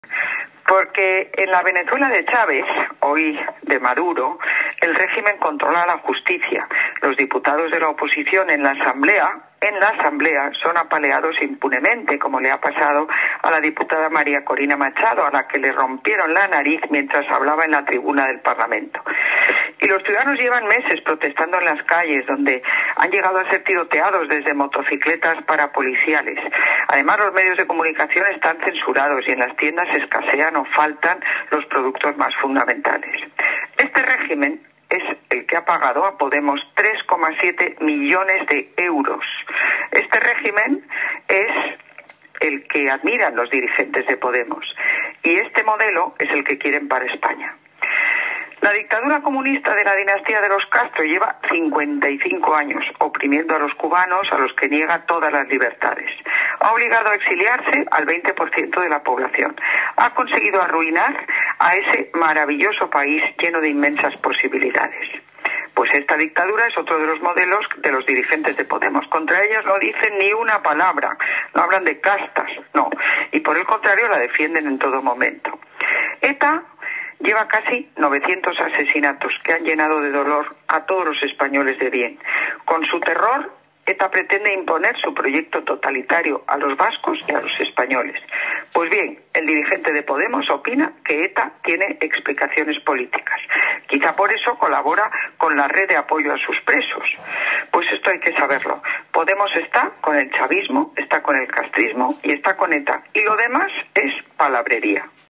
Porque en la Venezuela de Chávez, hoy de Maduro, el régimen controla la justicia. Los diputados de la oposición en la Asamblea son apaleados impunemente, como le ha pasado a la diputada María Corina Machado, a la que le rompieron la nariz mientras hablaba en la tribuna del Parlamento. Y los ciudadanos llevan meses protestando en las calles, donde han llegado a ser tiroteados desde motocicletas parapoliciales. Además, los medios de comunicación están censurados y en las tiendas escasean o faltan los productos más fundamentales. Este régimen es el que ha pagado a Podemos 3,7 millones de euros. Este régimen es el que admiran los dirigentes de Podemos y este modelo es el que quieren para España. La dictadura comunista de la dinastía de los Castro lleva 55 años oprimiendo a los cubanos, a los que niega todas las libertades. Ha obligado a exiliarse al 20% de la población. Ha conseguido arruinar a ese maravilloso país lleno de inmensas posibilidades. Pues esta dictadura es otro de los modelos de los dirigentes de Podemos. Contra ellas no dicen ni una palabra, no hablan de castas, no. Y por el contrario la defienden en todo momento. ETA lleva casi 900 asesinatos que han llenado de dolor a todos los españoles de bien. Con su terror, ETA pretende imponer su proyecto totalitario a los vascos y a los españoles. Pues bien, el dirigente de Podemos opina que ETA tiene explicaciones políticas. Quizá por eso colabora con la red de apoyo a sus presos. Pues esto hay que saberlo. Podemos está con el chavismo, está con el castrismo y está con ETA. Y lo demás es palabrería.